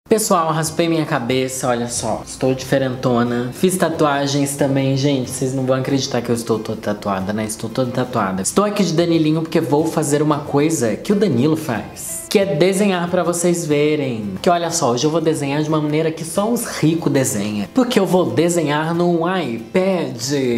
Pessoal, raspei minha cabeça, olha só, estou diferentona. Fiz tatuagens também, gente, vocês não vão acreditar que eu estou toda tatuada, né? Estou toda tatuada. Estou aqui de Danilinho porque vou fazer uma coisa que o Danilo faz, que é desenhar pra vocês verem. Que olha só, hoje eu vou desenhar de uma maneira que só os ricos desenham. Porque eu vou desenhar num iPad.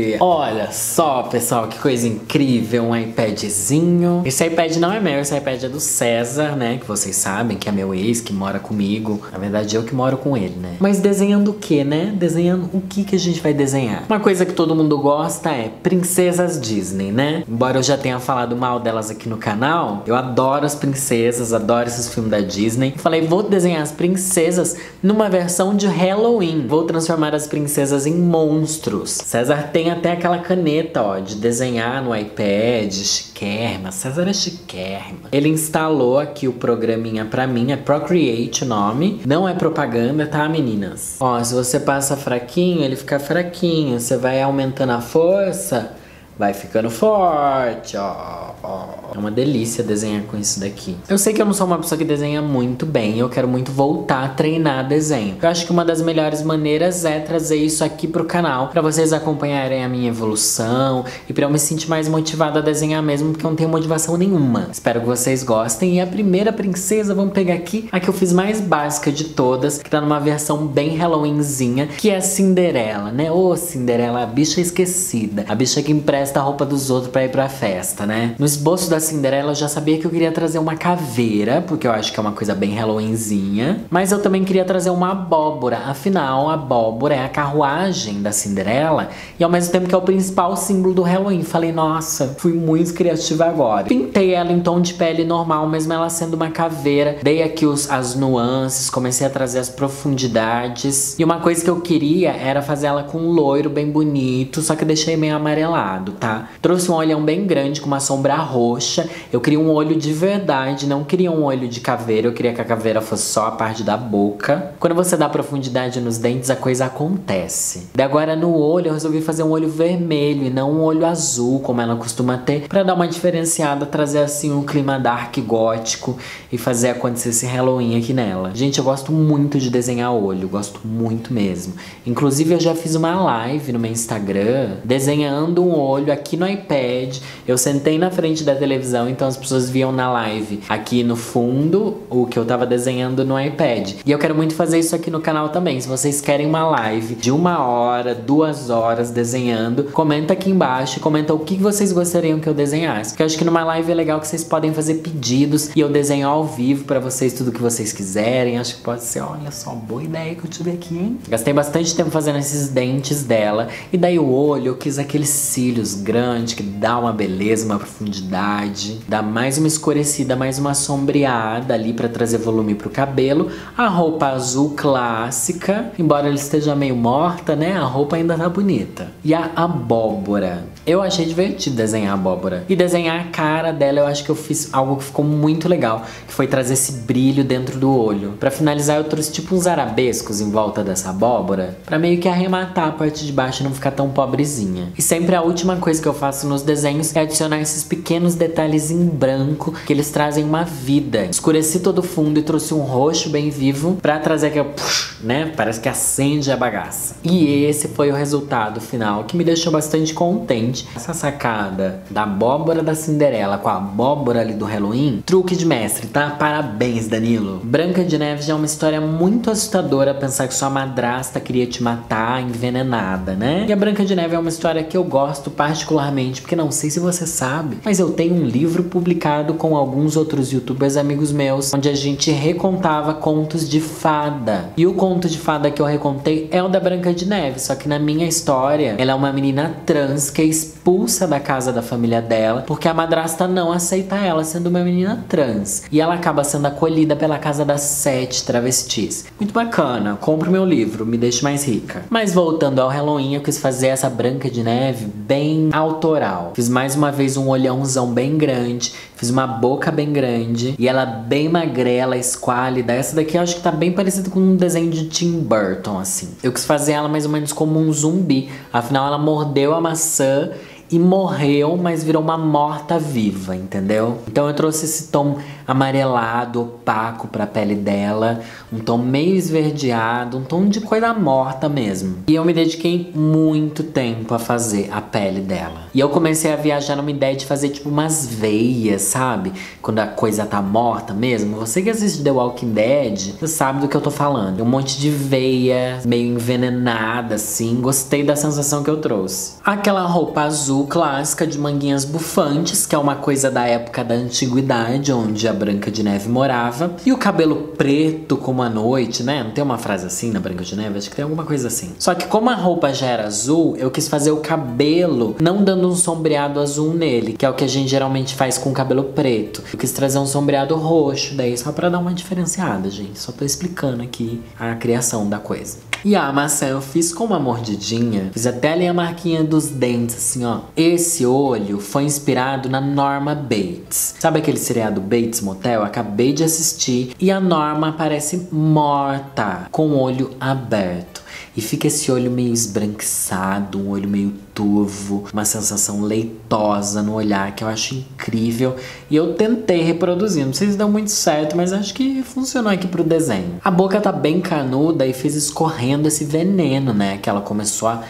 Olha só, pessoal, que coisa incrível, um iPadzinho. Esse iPad não é meu, esse iPad é do César, né? Que vocês sabem que é meu ex, que mora comigo. Na verdade, eu que moro com ele, né? Mas desenhando o que, né? Desenhando o que a gente vai desenhar? Uma coisa que todo mundo gosta é princesas Disney, né? Embora eu já tenha falado mal delas aqui no canal, eu adoro as princesas, adoro esses filmes da Disney. Falei, vou desenhar as princesas numa versão de Halloween. Vou transformar as princesas em monstros. César tem até aquela caneta, ó, de desenhar no iPad, chiquérrima. César é chiquérrima. Ele instalou aqui o programinha pra mim, é Procreate o nome. Não é propaganda, tá, meninas? Ó, se você passa fraquinho, ele fica fraquinho. Você vai aumentando a força, vai ficando forte, ó. É uma delícia desenhar com isso daqui. Eu sei que eu não sou uma pessoa que desenha muito bem. Eu quero muito voltar a treinar desenho. Eu acho que uma das melhores maneiras é trazer isso aqui pro canal, pra vocês acompanharem a minha evolução e pra eu me sentir mais motivada a desenhar mesmo, porque eu não tenho motivação nenhuma. Espero que vocês gostem. E a primeira princesa, vamos pegar aqui a que eu fiz mais básica de todas, que tá numa versão bem Halloweenzinha, que é a Cinderela, né? Ô, Cinderela, a bicha esquecida. A bicha que empresta a roupa dos outros pra ir pra festa, né? No esboço da Cinderela eu já sabia que eu queria trazer uma caveira, porque eu acho que é uma coisa bem Halloweenzinha. Mas eu também queria trazer uma abóbora. Afinal, a abóbora é a carruagem da Cinderela e ao mesmo tempo que é o principal símbolo do Halloween. Falei, nossa, fui muito criativa agora. Pintei ela em tom de pele normal, mesmo ela sendo uma caveira. Dei aqui as nuances, comecei a trazer as profundidades. E uma coisa que eu queria era fazer ela com um loiro bem bonito, só que eu deixei meio amarelado, tá? Trouxe um olhão bem grande com uma sombra roxa. Eu queria um olho de verdade, não queria um olho de caveira. Eu queria que a caveira fosse só a parte da boca. Quando você dá profundidade nos dentes, a coisa acontece. Daí agora no olho eu resolvi fazer um olho vermelho e não um olho azul, como ela costuma ter, pra dar uma diferenciada, trazer assim um clima dark gótico e fazer acontecer esse Halloween aqui nela. Gente, eu gosto muito de desenhar olho, gosto muito mesmo. Inclusive eu já fiz uma live no meu Instagram desenhando um olho aqui no iPad. Eu sentei na frente da televisão, então as pessoas viam na live aqui no fundo o que eu tava desenhando no iPad. E eu quero muito fazer isso aqui no canal também. Se vocês querem uma live de 1 hora, 2 horas desenhando, comenta aqui embaixo e comenta o que vocês gostariam que eu desenhasse. Porque eu acho que numa live é legal que vocês podem fazer pedidos e eu desenho ao vivo pra vocês tudo que vocês quiserem. Acho que pode ser, olha só, boa ideia que eu tive aqui, hein? Gastei bastante tempo fazendo esses dentes dela. E daí o olho, eu quis aqueles cílios grandes que dá uma beleza, uma profundidade. Dá mais uma escurecida, mais uma sombreada ali pra trazer volume pro cabelo. A roupa azul clássica, embora ela esteja meio morta, né? A roupa ainda tá bonita. E a abóbora. Eu achei divertido desenhar a abóbora. E desenhar a cara dela, eu acho que eu fiz algo que ficou muito legal, que foi trazer esse brilho dentro do olho. Pra finalizar, eu trouxe tipo uns arabescos em volta dessa abóbora, pra meio que arrematar a parte de baixo e não ficar tão pobrezinha. E sempre a última coisa que eu faço nos desenhos é adicionar esses pequenos detalhes em branco, que eles trazem uma vida. Escureci todo o fundo e trouxe um roxo bem vivo pra trazer aquele, né? Parece que acende a bagaça. E esse foi o resultado final, que me deixou bastante contente. Essa sacada da abóbora da Cinderela com a abóbora ali do Halloween, truque de mestre, tá? Parabéns, Danilo. Branca de Neve já é uma história muito assustadora, pensar que sua madrasta queria te matar envenenada, né? E a Branca de Neve é uma história que eu gosto particularmente, porque não sei se você sabe, mas eu tenho um livro publicado com alguns outros youtubers amigos meus, onde a gente recontava contos de fada. E o conto de fada que eu recontei é o da Branca de Neve, só que na minha história, ela é uma menina trans que é expulsa da casa da família dela, porque a madrasta não aceita ela sendo uma menina trans. E ela acaba sendo acolhida pela casa das 7 travestis. Muito bacana, compro meu livro, me deixe mais rica. Mas voltando ao Halloween, eu quis fazer essa Branca de Neve bem autoral. Fiz mais uma vez um olhãozão bem grande, fiz uma boca bem grande e ela bem magrela, esquálida. Essa daqui eu acho que tá bem parecida com um desenho de Tim Burton, assim. Eu quis fazer ela mais ou menos como um zumbi, afinal ela mordeu a maçã e morreu, mas virou uma morta-viva, entendeu? Então eu trouxe esse tom amarelado, opaco pra pele dela, um tom meio esverdeado, um tom de coisa morta mesmo. E eu me dediquei muito tempo a fazer a pele dela. E eu comecei a viajar numa ideia de fazer tipo umas veias, sabe? Quando a coisa tá morta mesmo. Você que assiste The Walking Dead, você sabe do que eu tô falando. Um monte de veia, meio envenenada assim. Gostei da sensação que eu trouxe. Aquela roupa azul clássica de manguinhas bufantes, que é uma coisa da época da antiguidade, onde a Branca de Neve morava. E o cabelo preto como a noite, né? Não tem uma frase assim na Branca de Neve? Acho que tem alguma coisa assim. Só que como a roupa já era azul, eu quis fazer o cabelo não dando um sombreado azul nele, que é o que a gente geralmente faz com o cabelo preto. Eu quis trazer um sombreado roxo, daí só pra dar uma diferenciada, gente. Só tô explicando aqui a criação da coisa. E a maçã eu fiz com uma mordidinha, fiz até ali a marquinha dos dentes, assim, ó. Esse olho foi inspirado na Norma Bates. Sabe aquele seriado Bates Motel? Eu acabei de assistir e a Norma parece morta, com o olho aberto. E fica esse olho meio esbranquiçado, um olho meio turvo, uma sensação leitosa no olhar que eu acho incrível. E eu tentei reproduzir, não sei se deu muito certo, mas acho que funcionou aqui pro desenho. A boca tá bem canuda e fez escorrendo esse veneno, né? Que ela começou a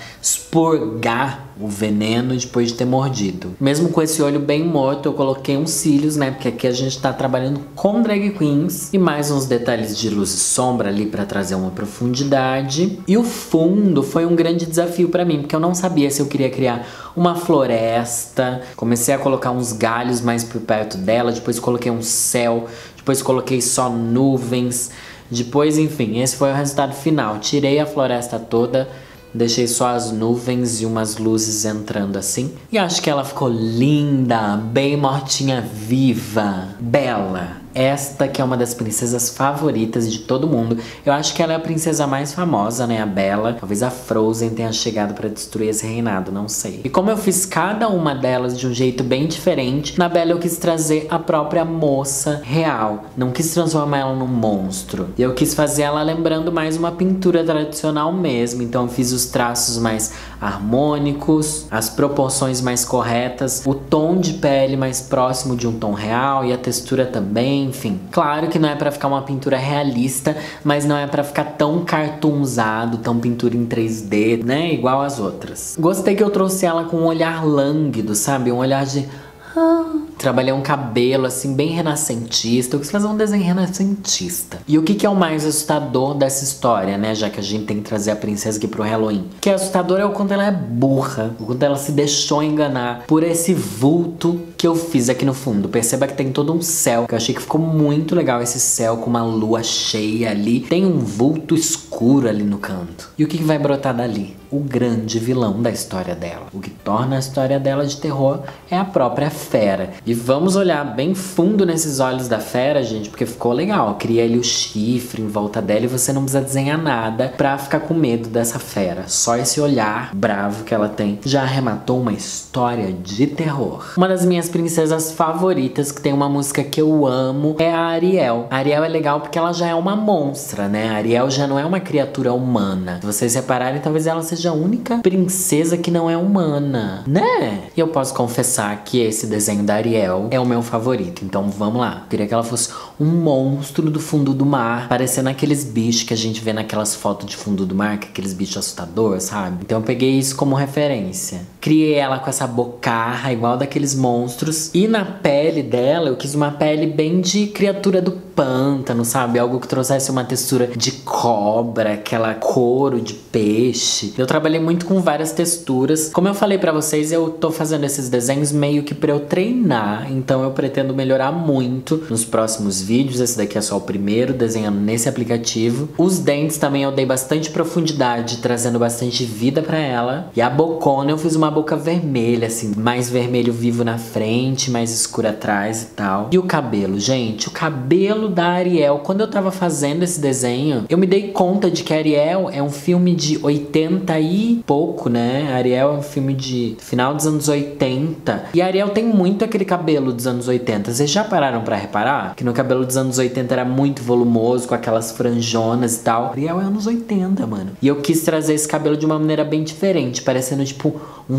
expurgar o veneno depois de ter mordido. Mesmo com esse olho bem morto, eu coloquei uns cílios, né? Porque aqui a gente tá trabalhando com drag queens. E mais uns detalhes de luz e sombra ali pra trazer uma profundidade. E o fundo foi um grande desafio pra mim, porque eu não sabia se eu queria criar uma floresta. Comecei a colocar uns galhos mais por perto dela, depois coloquei um céu, depois coloquei só nuvens. Depois, enfim, esse foi o resultado final. Tirei a floresta toda, deixei só as nuvens e umas luzes entrando assim. E acho que ela ficou linda, bem mortinha viva, bela. Esta que é uma das princesas favoritas de todo mundo. Eu acho que ela é a princesa mais famosa, né? A Bela. Talvez a Frozen tenha chegado pra destruir esse reinado, não sei. E como eu fiz cada uma delas de um jeito bem diferente, na Bela eu quis trazer a própria moça real. Não quis transformar ela num monstro. E eu quis fazer ela lembrando mais uma pintura tradicional mesmo. Então eu fiz os traços mais harmônicos, as proporções mais corretas, o tom de pele mais próximo de um tom real e a textura também. Enfim, claro que não é pra ficar uma pintura realista, mas não é pra ficar tão cartoonzado, tão pintura em 3D, né? Igual as outras. Gostei que eu trouxe ela com um olhar lânguido, sabe? Um olhar de... Trabalhei um cabelo assim bem renascentista. Eu quis fazer um desenho renascentista. E o que é o mais assustador dessa história, né? Já que a gente tem que trazer a princesa aqui pro Halloween. O que é assustador é o quanto ela é burra, o quanto ela se deixou enganar por esse vulto que eu fiz aqui no fundo. Perceba que tem todo um céu, que eu achei que ficou muito legal esse céu com uma lua cheia ali. Tem um vulto escuro ali no canto. E o que vai brotar dali? O grande vilão da história dela. O que torna a história dela de terror é a própria fera. E vamos olhar bem fundo nesses olhos da fera, gente, porque ficou legal. Cria ali o chifre em volta dela e você não precisa desenhar nada pra ficar com medo dessa fera. Só esse olhar bravo que ela tem já arrematou uma história de terror. Uma das minhas princesas favoritas, que tem uma música que eu amo, é a Ariel. A Ariel é legal porque ela já é uma monstra, né? A Ariel já não é uma criatura humana. Se vocês repararem, talvez ela seja a única princesa que não é humana, né? E eu posso confessar que esse desenho da Ariel é o meu favorito, então vamos lá. Eu queria que ela fosse um monstro do fundo do mar, parecendo aqueles bichos que a gente vê naquelas fotos de fundo do mar, que é aqueles bichos assustadores, sabe? Então eu peguei isso como referência. Criei ela com essa bocarra igual daqueles monstros. E na pele dela, eu quis uma pele bem de criatura do pântano, sabe? Algo que trouxesse uma textura de cobra, aquela couro de peixe. Eu trabalhei muito com várias texturas. Como eu falei pra vocês, eu tô fazendo esses desenhos meio que pra eu treinar. Então eu pretendo melhorar muito nos próximos vídeos. Esse daqui é só o primeiro, desenhando nesse aplicativo. Os dentes também eu dei bastante profundidade, trazendo bastante vida pra ela. E a bocona eu fiz uma boca vermelha, assim, mais vermelho vivo na frente, mais escuro atrás e tal. E o cabelo, gente, o cabelo da Ariel, quando eu tava fazendo esse desenho, eu me dei conta de que Ariel é um filme de 80 e pouco, né? Ariel é um filme de final dos anos 80. E a Ariel tem muito aquele cabelo dos anos 80. Vocês já pararam pra reparar? Que no cabelo dos anos 80 era muito volumoso, com aquelas franjonas e tal. Ariel é anos 80, mano. E eu quis trazer esse cabelo de uma maneira bem diferente, parecendo tipo um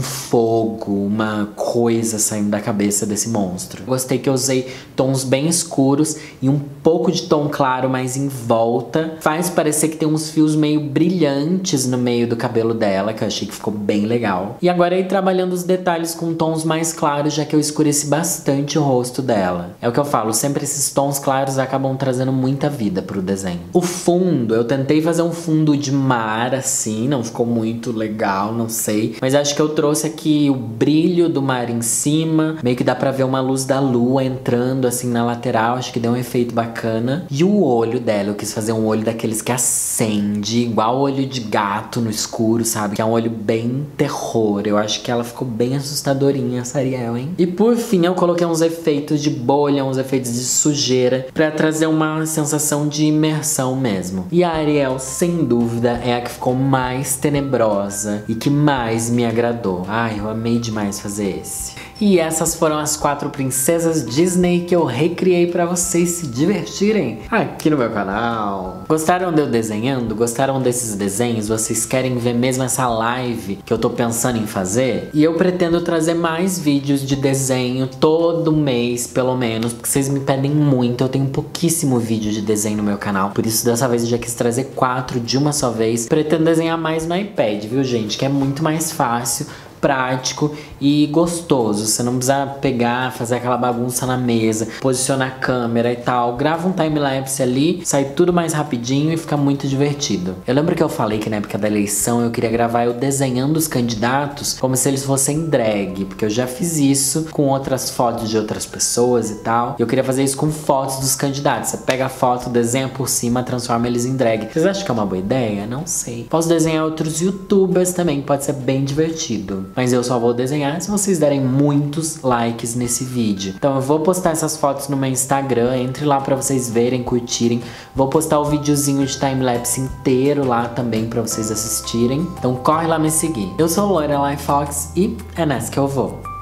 fogo, uma coisa saindo da cabeça desse monstro. Gostei que eu usei tons bem escuros e um pouco de tom claro mais em volta. Faz parecer que tem uns fios meio brilhantes no meio do cabelo dela, que eu achei que ficou bem legal. E agora aí trabalhando os detalhes com tons mais claros, já que eu escureci bastante o rosto dela. É o que eu falo, sempre esses tons claros acabam trazendo muita vida pro desenho. O fundo, eu tentei fazer um fundo de mar assim, não ficou muito legal, não sei. Mas acho que eu trouxe aqui o brilho do mar em cima, meio que dá pra ver uma luz da lua entrando assim na lateral, acho que deu um efeito bacana. E o olho dela, eu quis fazer um olho daqueles que acende, igual olho de gato no escuro, sabe? Que é um olho bem terror. Eu acho que ela ficou bem assustadorinha, essa Ariel, hein? E por fim, eu coloquei uns efeitos de bolha, uns efeitos de sujeira, pra trazer uma sensação de imersão mesmo. E a Ariel, sem dúvida, é a que ficou mais tenebrosa e que mais me agradou. Ai, eu amei demais fazer esse. E essas foram as 4 princesas Disney que eu recriei pra vocês se divertirem aqui no meu canal. Gostaram de eu desenhando? Gostaram desses desenhos? Vocês querem ver mesmo essa live que eu tô pensando em fazer? E eu pretendo trazer mais vídeos de desenho todo mês, pelo menos, porque vocês me pedem muito. Eu tenho pouquíssimo vídeo de desenho no meu canal, por isso dessa vez eu já quis trazer 4 de uma só vez. Pretendo desenhar mais no iPad, viu, gente? Que é muito mais fácil, prático e gostoso. Você não precisa pegar, fazer aquela bagunça na mesa, posicionar a câmera e tal. Grava um time-lapse ali, sai tudo mais rapidinho e fica muito divertido. Eu lembro que eu falei que na época da eleição eu queria gravar eu desenhando os candidatos como se eles fossem drag, porque eu já fiz isso com outras fotos de outras pessoas e tal. E eu queria fazer isso com fotos dos candidatos. Você pega a foto, desenha por cima, transforma eles em drag. Vocês acham que é uma boa ideia? Não sei. Posso desenhar outros youtubers também, pode ser bem divertido. Mas eu só vou desenhar se vocês derem muitos likes nesse vídeo. Então eu vou postar essas fotos no meu Instagram, entre lá pra vocês verem, curtirem. Vou postar o videozinho de time-lapse inteiro lá também pra vocês assistirem. Então corre lá me seguir. Eu sou Lorelai Fox e é nessa que eu vou.